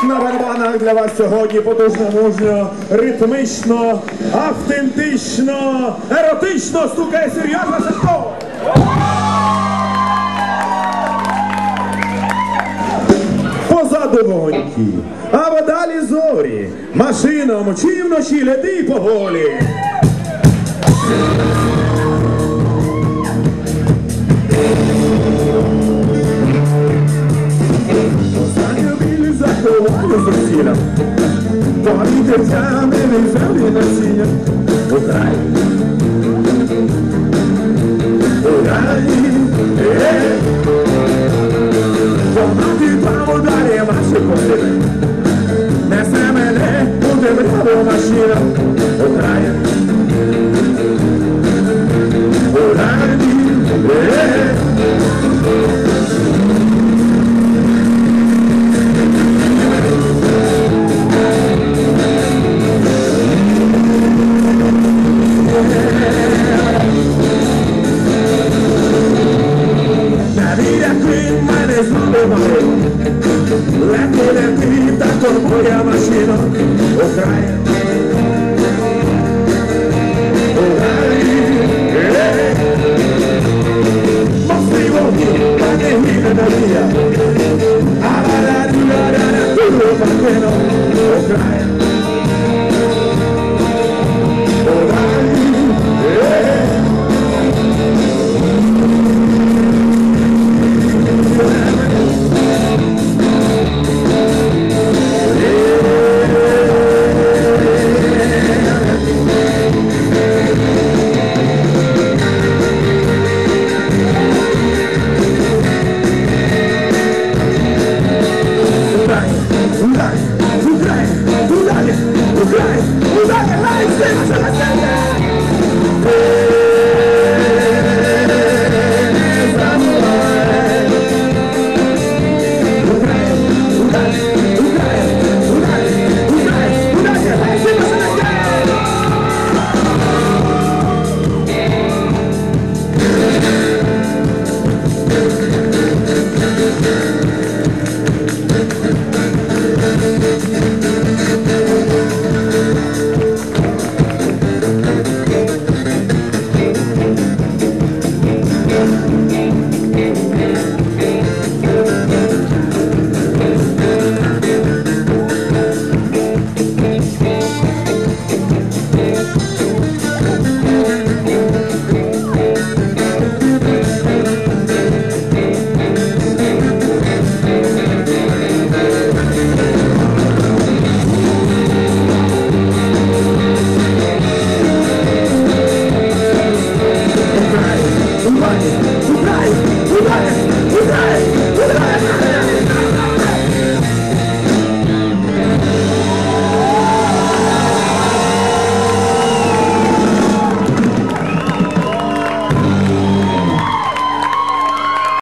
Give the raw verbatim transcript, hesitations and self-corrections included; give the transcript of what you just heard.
На барабанах для вас сьогодні потужно, мужньо, ритмічно, автентично, еротично стукає Серhiy Sakhno. Позаду гоньки, а подалі зорі, машина мчи вночі, лети поволі. Заховаю зусилля, повітря не землі насіння. Україні, Україні, помати там ударі ваші посили. Несе мене у темряву машина. Україні, Україні, легко лети, так моя машина. Україна, Україна, мости вогні, та не гине надія. А-ла-ла-ла-ла-ла, туру пакено. Україна,